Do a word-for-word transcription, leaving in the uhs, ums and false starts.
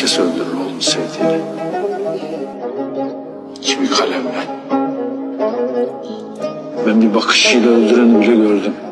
Herkes öldürür oğlunu sevdiğini. Kimi kalemle. Ben bir bakışıyla öldüreni bile gördüm.